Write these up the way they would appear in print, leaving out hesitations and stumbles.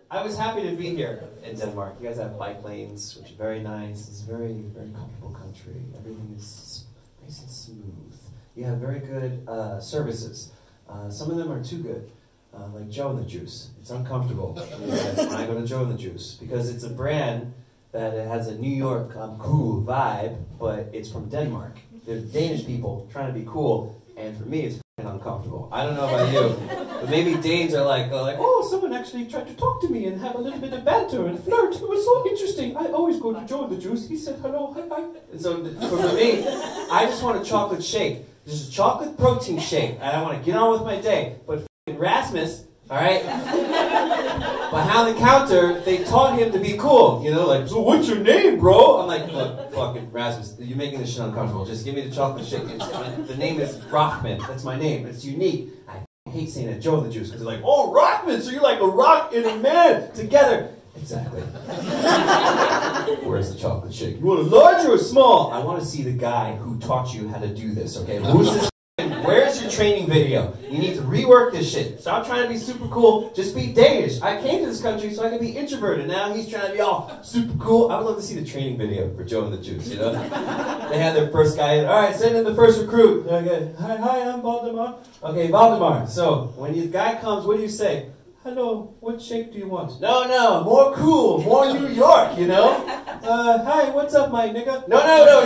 I was happy to be here in Denmark. You guys have bike lanes, which is very nice. It's a very, very comfortable country. Everything is nice and smooth. You have very good services. Some of them are too good, like Joe and the Juice. It's uncomfortable when I go to Joe and the Juice because it's a brand that it has a New York cool vibe, but it's from Denmark. They're Danish people trying to be cool, and for me, it's uncomfortable. I don't know about you, but maybe Danes are like, oh, someone actually tried to talk to me and have a little bit of banter and flirt. It was so interesting. I always go to Joe and the Juice. He said hello, hi, hi. And so for me, I just want a chocolate shake. Just a chocolate protein shake, and I want to get on with my day. But Rasmus, all right, behind the counter, they taught him to be cool. You know, like, so what's your name, bro? I'm like, look, fucking Rasmus, you're making this shit uncomfortable. Just give me the chocolate shake. The name is Rockman. That's my name. It's unique. I hate saying that Joe and the Juice because they're like, oh, Rockman, so you're like a rock and a man together. Exactly. Where's the chocolate shake? You want a large or a small? I want to see the guy who taught you how to do this, okay? Who's this? Where's your training video? You need to rework this shit. Stop trying to be super cool. Just be Danish. I came to this country so I could be introverted. Now he's trying to be all super cool. I would love to see the training video for Joe and the Juice, you know? They had their first guy in. All right, send in the first recruit. Okay. Hi, I'm Valdemar. Okay, Valdemar. So when the guy comes, what do you say? Hello, what shake do you want? No, more cool, more New York, you know? Hi, what's up, my nigga? No,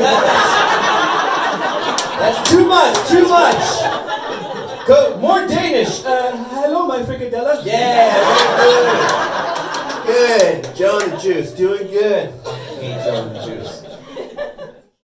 that's too much. Go, more Danish. Hello, my fricadella. Yeah, very good. Good, Joe and the Juice, doing good. I hate Joe